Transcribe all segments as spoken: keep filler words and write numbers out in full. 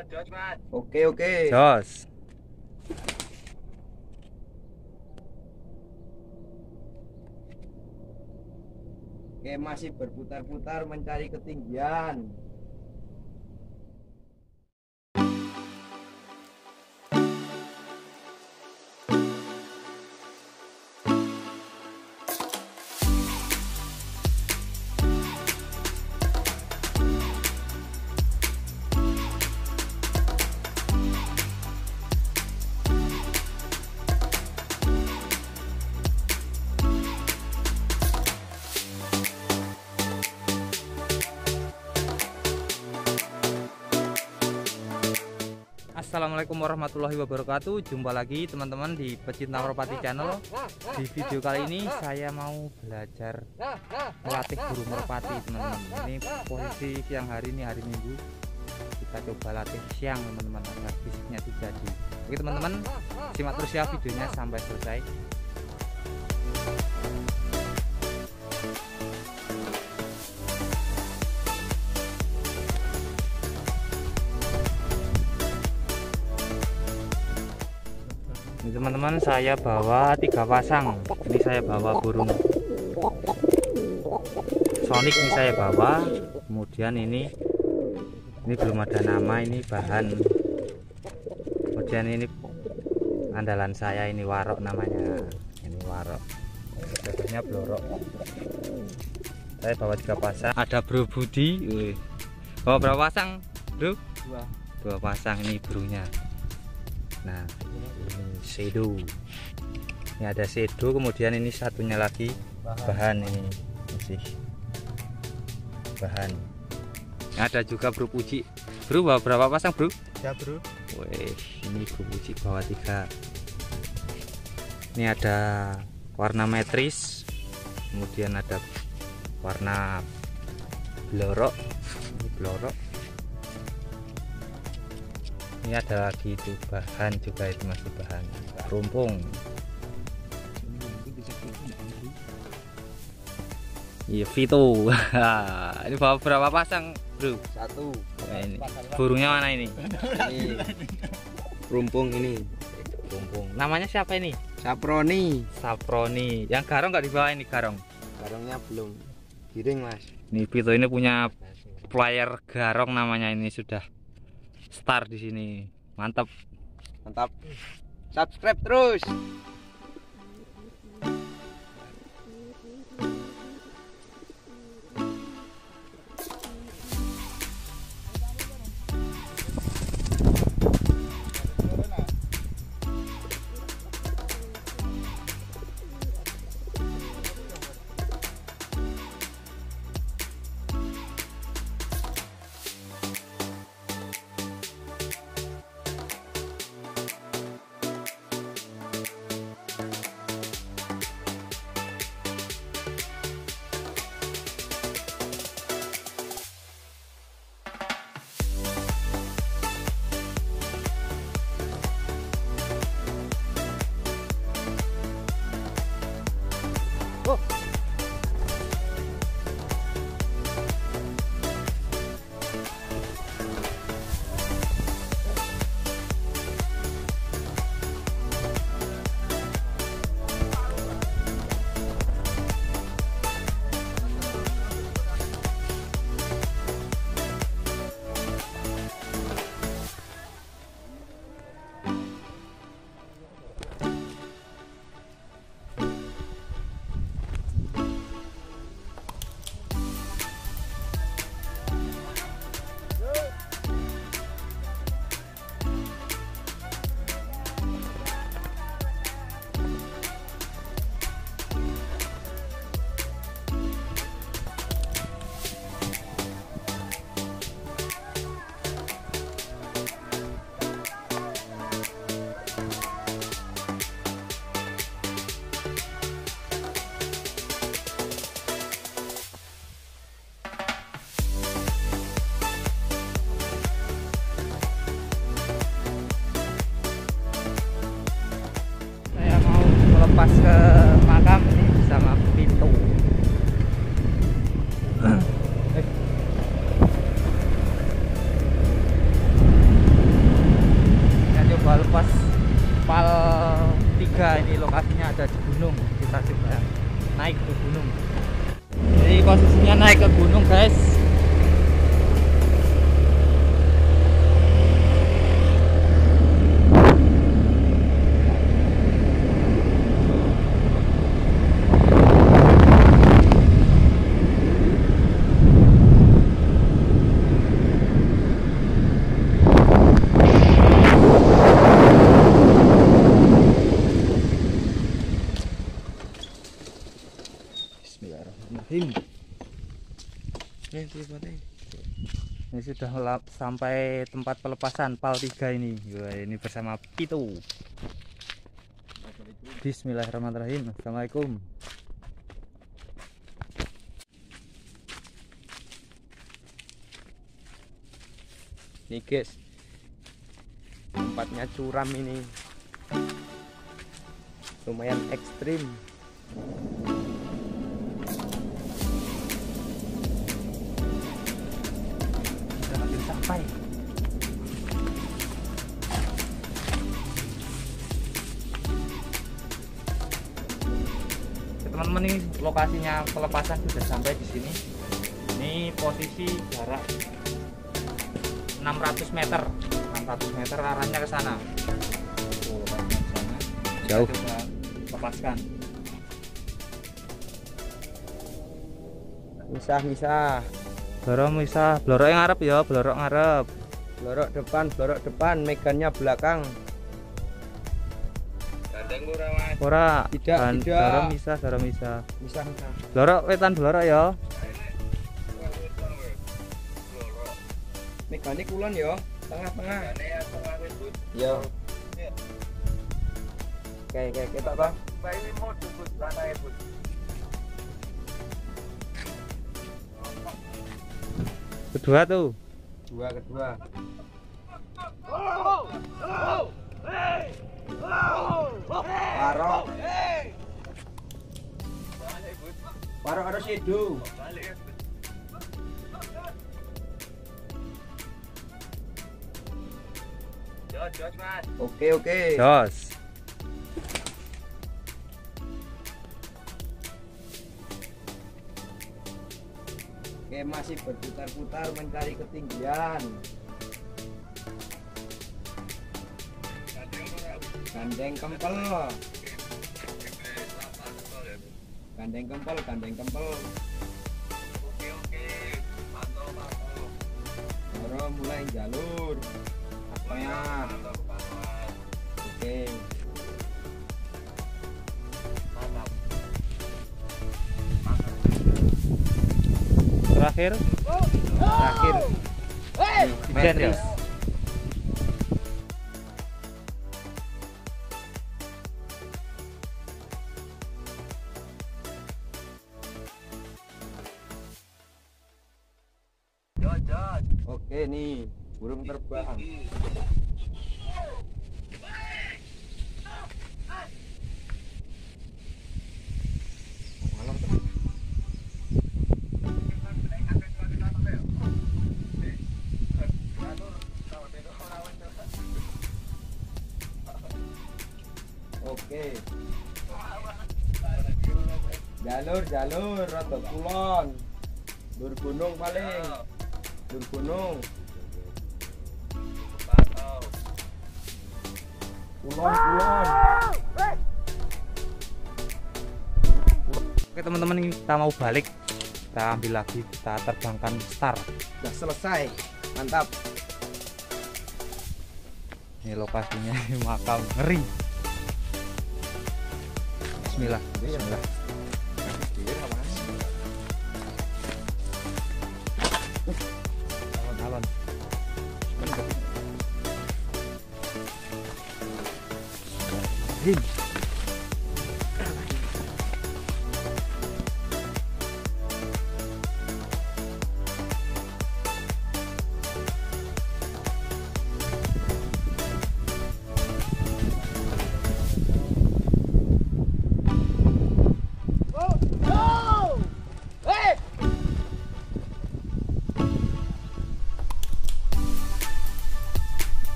Oke oke. Jos. Oke, masih berputar-putar mencari ketinggian. Assalamualaikum warahmatullahi wabarakatuh. Jumpa lagi teman-teman di Pecinta Merpati Channel. Di video kali ini saya mau belajar melatih burung merpati, teman-teman. Ini posisi siang hari, ini hari Minggu. Kita coba latih siang, teman-teman, agar fisiknya itu jadi. Oke teman-teman, simak terus ya videonya sampai selesai. Ini teman-teman, saya bawa tiga pasang. Ini saya bawa burung Sonic, ini saya bawa. Kemudian ini ini belum ada nama, ini bahan. Kemudian ini andalan saya, ini warok namanya. Ini warok. Sebenarnya blorok. Saya bawa tiga pasang. Ada Bro Budi. Wih. Bawa berapa pasang, Bro? Dua. Dua pasang ini burungnya. Nah, ini shadow. Ini ada shadow, kemudian ini satunya lagi bahan, bahan ini masih bahan. Ada juga Bro Puji. Bro, bawa berapa pasang, Bro? Ya, Bro. Wih, ini Bro Puji bawa tiga. Ini ada warna metris, kemudian ada warna blorok. Ini blorok. Ini ada lagi itu bahan juga, itu masih bahan rumpung. Iya, Vito. Ini bawa berapa pasang, Bro? Satu. Nah, ini burungnya mana ini? Ini rumpung ini. Rumpung. Namanya siapa ini? Saproni. Saproni. Yang garong nggak dibawa ini, garong? Garongnya belum giring, Mas. Nih Vito ini punya player garong, namanya ini sudah start di sini. Mantap. Mantap. Subscribe terus. naik ke gunung. Jadi posisinya naik ke gunung guys. Bismillahirrahmanirrahim. Nih, tipenya. Ini sudah lap- sampai tempat pelepasan pal tiga ini. Wah, ini bersama Pitu. Bismillahirrahmanirrahim. Assalamualaikum. Nih guys, tempatnya curam ini, lumayan ekstrim. Sudah hampir sampai. Teman-teman, ini lokasinya pelepasan sudah sampai di sini. Ini posisi jarak enam ratus meter. enam ratus meter arahnya ke sana. Oh, arahnya ke sana. Jauh. Kita lepaskan. Misah-misah, Blorok misah, blorok yang ngarep ya, blorok ngarep. blorok depan, blorok depan, megannya belakang. Ora, Tidak, ban- tidak. blorok misah, blorok misah. Misah, misah. Blorok wetan blorok ya. Megane kulon yo, tengah-tengah. Yo. Oke, oke, ketok toh. Kedua tuh. Dua, kedua. Warok. Warok harus hidup. Oke, oke. Jos. Oke, masih berputar-putar mencari ketinggian. Gandeng kempel. Gandeng kempel, gandeng kempel. Baru mulai jalur. Tengah. Oke. Terakhir. Terakhir. Metris. Oke nih, burung terbang. Oke. Jalur, jalur, rada kulon. Dur gunung paling. Dur gunung. Kulon, kulon. Oke teman-teman, ini kita mau balik. Kita ambil lagi, kita terbangkan star. Udah selesai. Mantap. Ini lokasinya makam ngeri. Bismillah. Bismillah. Alon-alon. Him.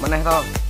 meneh toh.